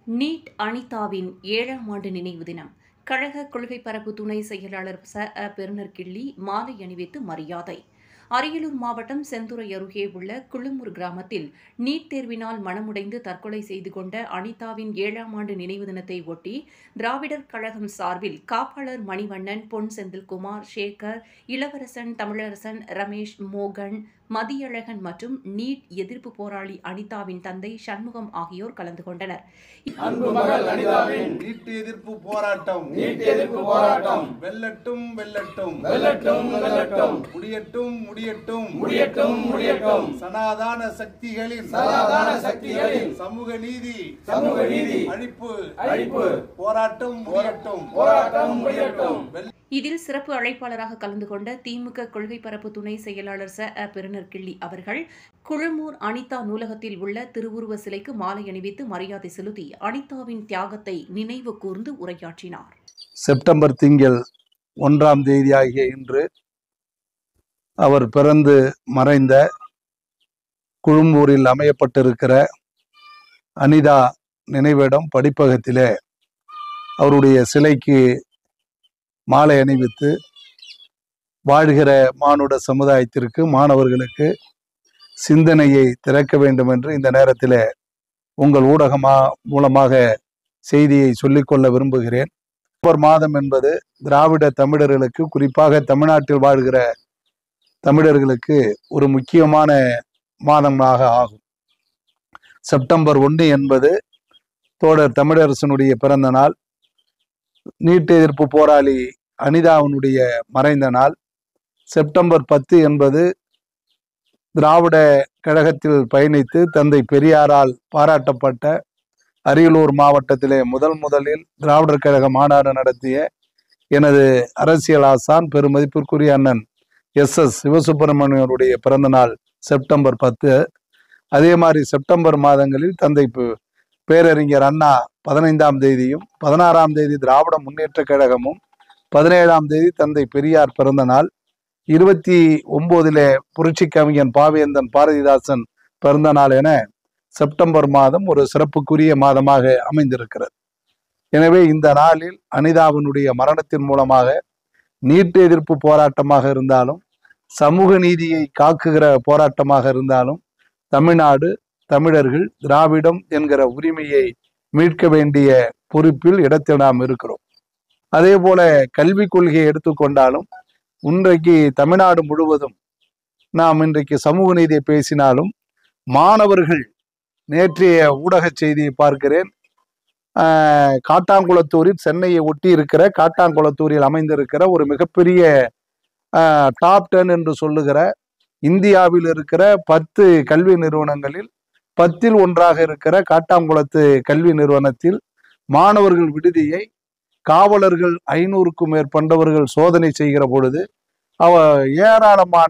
NEET அனிதாவின் 7ஆம் ஆண்டு நினைவு தினம். கழக கொள்கை பரப்பு துணை செயலாளர் பெருநர்கிள்ளி மாலை அணிவித்து மரியாதை. அரியலூர் மாவட்டம் செந்துறை அருகே உள்ள குழுமூர் கிராமத்தில் நீட் தேர்வினால் மனமுடைந்து தற்கொலை செய்து கொண்ட அனிதாவின் 7ஆம் ஆண்டு நினைவு தினத்தை ஒட்டி திராவிடர் கழகம் சார்பில் காப்பாளர் மணிவண்ணன், பொன் செந்தில்குமார், சேகர், இளவரசன், தமிழரசன், ரமேஷ், மோகன், மதியழகன் மற்றும் நீட் எதிர்ப்பு போராளி அனிதாவின் தந்தை சண்முகம் ஆகியோர் கலந்து கொண்டனர். அன்பு மகள் அனிதாவின் நீட் எதிர்ப்பு போராட்டம் வெல்லட்டும் வெல்லட்டும் வெல்லட்டும் வெல்லட்டும் முடியட்டும் முடியட்டும் முடியட்டும் முடியட்டும் சனாதன சக்திகளின் சமூக நீதி அழிப்பு போராட்டம் முடியட்டும். இதில் சிறப்பு அழைப்பாளராக கலந்து கொண்ட திமுக கொள்கை பரப்பு துணை செயலாளர் பெருநர்கிள்ளி அவர்கள் குழுமூர் அனிதா நூலகத்தில் உள்ள திருவுருவ சிலைக்கு மாலை அணிவித்து மரியாதை செலுத்தி அனிதாவின் தியாகத்தை நினைவு கூர்ந்து உரையாற்றினார். செப்டம்பர் திங்கள் 1ஆம் தேதியாகிய இன்று அவர் பிறந்து மறைந்த குழும்பூரில் அமையப்பட்டிருக்கிற அனிதா நினைவிடம் படிப்பகத்திலே அவருடைய சிலைக்கு மாலை அணிவித்து வாழ்கிற மானுட சமுதாயத்திற்கு, மாணவர்களுக்கு சிந்தனையை திறக்க வேண்டும் என்று இந்த நேரத்தில் உங்கள் மூலமாக செய்தியை சொல்லிக்கொள்ள விரும்புகிறேன். அக்டோபர் மாதம் என்பது திராவிட தமிழர்களுக்கு, குறிப்பாக தமிழ்நாட்டில் வாழ்கிற தமிழர்களுக்கு ஒரு முக்கியமான மாதமாக ஆகும். செப்டம்பர் 1 என்பது தோழர் தமிழரசனுடைய பிறந்த நாள், நீட் எதிர்ப்பு போராளி அனிதாவினுடைய மறைந்த நாள். செப்டம்பர் 10 என்பது திராவிட கழகத்தில் பயணித்து தந்தை பெரியாரால் பாராட்டப்பட்ட அரியலூர் மாவட்டத்திலே முதலில் திராவிடர் கழக மாநாடு நடத்திய எனது அரசியல் ஆசான் பெருமதிப்பிற்குரிய அண்ணன் SS சிவசுப்பிரமணியனுடைய பிறந்த நாள் செப்டம்பர் 10. அதே மாதிரி செப்டம்பர் மாதங்களில் தந்தை பேரறிஞர் அண்ணா 15ஆம் தேதியும், 16ஆம் தேதி திராவிட முன்னேற்ற கழகமும், 17ஆம் தேதி தந்தை பெரியார் பிறந்த நாள், 29 புரட்சி கவிஞன் பாவேந்தன் பாரதிதாசன் பிறந்த நாள் என செப்டம்பர் மாதம் ஒரு சிறப்புக்குரிய மாதமாக அமைந்திருக்கிறது. எனவே இந்த நாளில் அனிதாவினுடைய மரணத்தின் மூலமாக நீட் எதிர்ப்பு போராட்டமாக இருந்தாலும், சமூக நீதியை காக்குகிற போராட்டமாக இருந்தாலும், தமிழ்நாடு, தமிழர்கள், திராவிடம் என்கிற உரிமையை மீட்க வேண்டிய பொறுப்பில் இடத்தில் நாம் இருக்கிறோம். அதே போல கல்விக் கொள்கையை எடுத்துக்கொண்டாலும் இன்றைக்கு தமிழ்நாடு முழுவதும் நாம் இன்றைக்கு சமூக நீதியை பேசினாலும், மாணவர்கள், நேற்றைய ஊடக செய்தியை பார்க்கிறேன், காட்டாங்குளத்தூரில், சென்னையை ஒட்டி இருக்கிற காட்டாங்குளத்தூரில் அமைந்திருக்கிற ஒரு மிகப்பெரிய டாப் 10 என்று சொல்லுகிற இந்தியாவில் இருக்கிற 10 கல்வி நிறுவனங்களில் 10ல் ஒன்றாக இருக்கிற காட்டாங்குளத்து கல்வி நிறுவனத்தில் மாணவர்கள் விடுதியை காவலர்கள் 500க்கும் மேற்பட்டவர்கள் சோதனை செய்கிற பொழுது ஏராளமான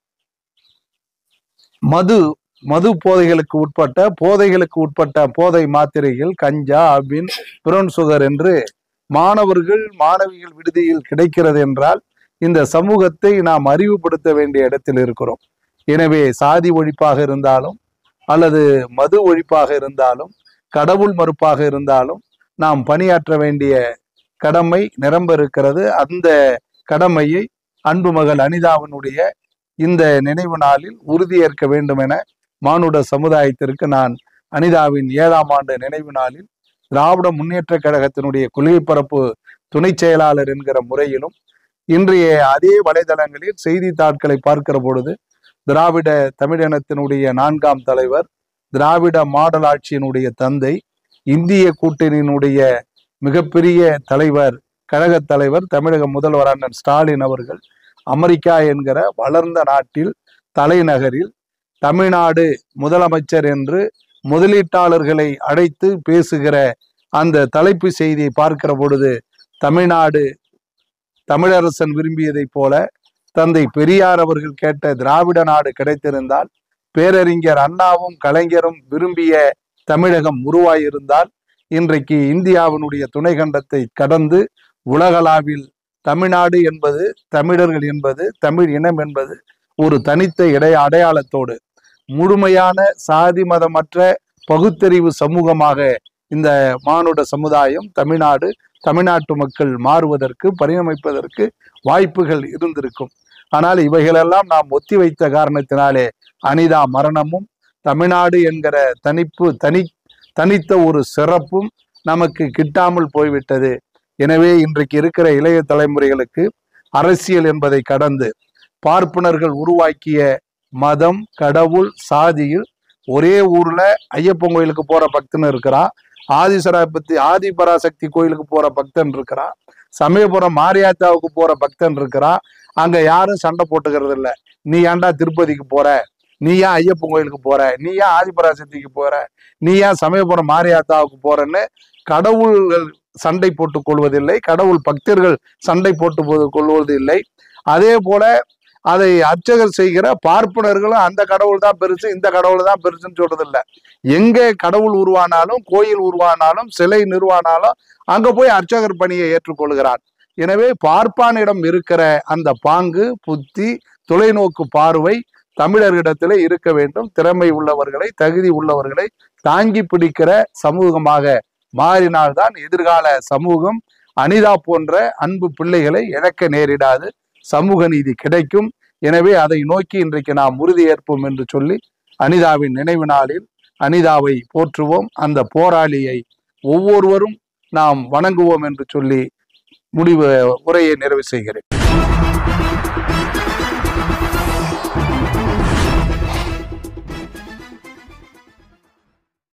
மது போதைகளுக்கு உட்பட்ட போதை மாத்திரைகள், கஞ்சா, அபின், பிரவுன் சுகர் என்று மாணவிகள் விடுதியில் கிடைக்கிறது என்றால் இந்த சமூகத்தை நாம் அறிவுபடுத்த வேண்டிய இடத்தில் இருக்கிறோம். எனவே சாதி ஒழிப்பாக இருந்தாலும் அல்லது மது ஒழிப்பாக இருந்தாலும், கடவுள் மறுப்பாக இருந்தாலும் நாம் பணியாற்ற வேண்டிய கடமை நிரம்ப இருக்கிறது. அந்த கடமையை அன்பு மகள் அனிதாவினுடைய இந்த நினைவு நாளில் உறுதியேற்க வேண்டும் என மானுட சமுதாயத்திற்கு நான் அனிதாவின் 7ஆம் ஆண்டு நினைவு நாளில் திராவிட முன்னேற்ற கழகத்தினுடைய கொள்கை பரப்பு துணை செயலாளர் என்கிற முறையிலும், இன்றைய அதே வலைதளங்களில் செய்தித்தாட்களை பார்க்கிற பொழுது திராவிட தமிழினத்தினுடைய 4ஆம் தலைவர், திராவிட மாடல் ஆட்சியினுடைய தந்தை, இந்திய கூட்டணியினுடைய மிகப்பெரிய தலைவர், கழக தலைவர், தமிழக முதல்வர் அண்ணன் ஸ்டாலின் அவர்கள் அமெரிக்கா என்கிற வளர்ந்த நாட்டில் தலைநகரில் தமிழ்நாடு முதலமைச்சர் என்று முதலீட்டாளர்களை அழைத்து பேசுகிற அந்த தலைப்பு செய்தியை பார்க்கிற பொழுது தமிழ்நாடு தமிழரசன் விரும்பியதைப் போல தந்தை பெரியார் அவர்கள் கேட்ட திராவிட நாடு கிடைத்திருந்தால், பேரறிஞர் அண்ணாவும் கலைஞரும் விரும்பிய தமிழகம் உருவாயிருந்தால், இன்றைக்கு இந்தியாவினுடைய துணை கண்டத்தை கடந்து உலகளாவில் தமிழ்நாடு என்பது, தமிழர்கள் என்பது, தமிழ் இனம் என்பது ஒரு தனித்த அடையாளத்தோடு முழுமையான சாதி மதமற்ற பகுத்தறிவு சமூகமாக இந்த மானுட சமுதாயம், தமிழ்நாட்டு மக்கள் மாறுவதற்கு, பரிணமிப்பதற்கு வாய்ப்புகள் இருந்திருக்கும். ஆனால் இவைகளெல்லாம் நாம் ஒத்தி வைத்த காரணத்தினாலே அனிதா மரணமும் தமிழ்நாடு என்கிற தனித்த ஒரு சிறப்பும் நமக்கு கிட்டாமல் போய்விட்டது. எனவே இன்றைக்கு இருக்கிற இளைய தலைமுறைகளுக்கு அரசியல் என்பதை கடந்து பார்ப்பனர்கள் உருவாக்கிய மதம், கடவுள், சாதியில் ஒரே ஊர்ல ஐயப்பன் கோயிலுக்கு போற பக்தன் இருக்கிறான், ஆதிபராசக்தி கோயிலுக்கு போற பக்தன் இருக்கிறான், சமயபுரம் மாரியாத்தாவுக்கு போற பக்தன் இருக்கிறான். அங்க யாரும் சண்டை போட்டுக்கிறது இல்லை. நீ ஏன்டா திருப்பதிக்கு போற, நீ ஏன் ஐயப்பன் கோயிலுக்கு போற, நீ ஏன் ஆதிபராசக்திக்கு போற, நீ ஏன் சமயபுரம் மாரியாத்தாவுக்கு போறன்னு கடவுள்கள் சண்டை போட்டுக் கொள்வதில்லை, கடவுள் பக்தர்கள் சண்டை போட்டு கொள்வதில்லை. அதே போல அதை அர்ச்சகர் செய்கிற பார்ப்பனர்களும் அந்த கடவுள் தான் பெருசு, இந்த கடவுள் தான் பெருசுன்னு சொல்றதில்லை. எங்கே கடவுள் உருவானாலும், கோயில் உருவானாலும், சிலை நிறுவானாலும் அங்க போய் அர்ச்சகர் பணியை ஏற்றுக்கொள்கிறார். எனவே பார்ப்பானிடம் இருக்கிற அந்த பாங்கு, புத்தி, தொலைநோக்கு பார்வை தமிழர்களிடத்திலே இருக்க வேண்டும். திறமை உள்ளவர்களை, தகுதி உள்ளவர்களை தாங்கி பிடிக்கிற சமூகமாக மாறினால்தான் எதிர்கால சமூகம் அனிதா போன்ற அன்பு பிள்ளைகளை இழக்க நேரிடாது, சமூக நீதி கிடைக்கும். எனவே அதை நோக்கி இன்றைக்கு நாம் உறுதியேற்போம் என்று சொல்லி அனிதாவின் நினைவு நாளில் அனிதாவை போற்றுவோம், அந்த போராளியை ஒவ்வொருவரும் நாம் வணங்குவோம் என்று சொல்லி உரையை நிறைவு செய்கிறேன்.